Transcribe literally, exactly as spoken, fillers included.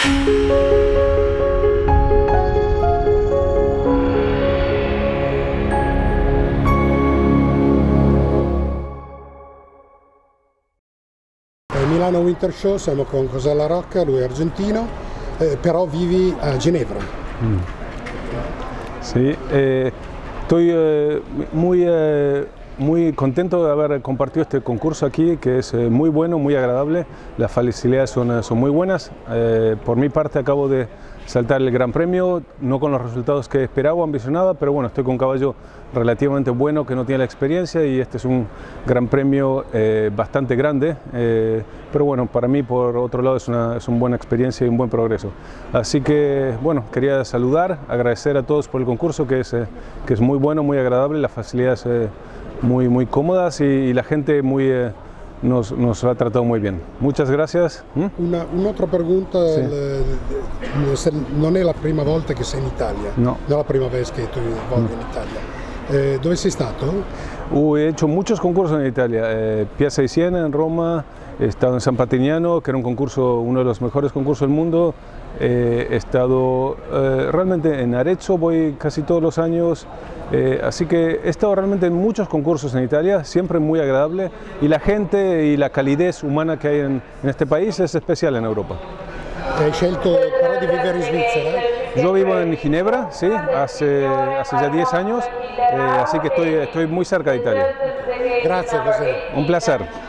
Milano Winter Show, siamo con José La Rocca, lui è argentino, eh, però vivi a Ginebra. Mm. Sí, eh, estoy eh, muy, eh, muy contento de haber compartido este concurso aquí, que es eh, muy bueno, muy agradable, las facilidades son, son muy buenas. Eh, por mi parte acabo de saltar el Gran Premio, no con los resultados que esperaba o ambicionaba, pero bueno, estoy con un caballo relativamente bueno que no tiene la experiencia y este es un Gran Premio eh, bastante grande, eh, pero bueno, para mí por otro lado es una, es una buena experiencia y un buen progreso. Así que bueno, quería saludar, agradecer a todos por el concurso que es, eh, que es muy bueno, muy agradable, las facilidades eh, muy, muy cómodas y, y la gente muy... Eh, Nos, nos ha tratado muy bien. Muchas gracias. ¿Mm? Una, un'altra pregunta, Sì. l- non è la prima volta che sei in Italia, No. non è la prima vez che tu vogli in Italia. Eh, dove sei stato? Uh, he hecho muchos concursos en Italia, eh, Piazza di Siena en Roma, he estado en San Patrignano, que era un concurso, uno de los mejores concursos del mundo, eh, he estado eh, realmente en Arezzo, voy casi todos los años, eh, así que he estado realmente en muchos concursos en Italia, siempre muy agradable, y la gente y la calidez humana que hay en, en este país es especial en Europa. Hai scelto però di vivere in Svizzera? Yo vivo en Ginebra, sí, hace, hace ya diez años, eh, así que estoy, estoy muy cerca de Italia. Grazie José. Un placer.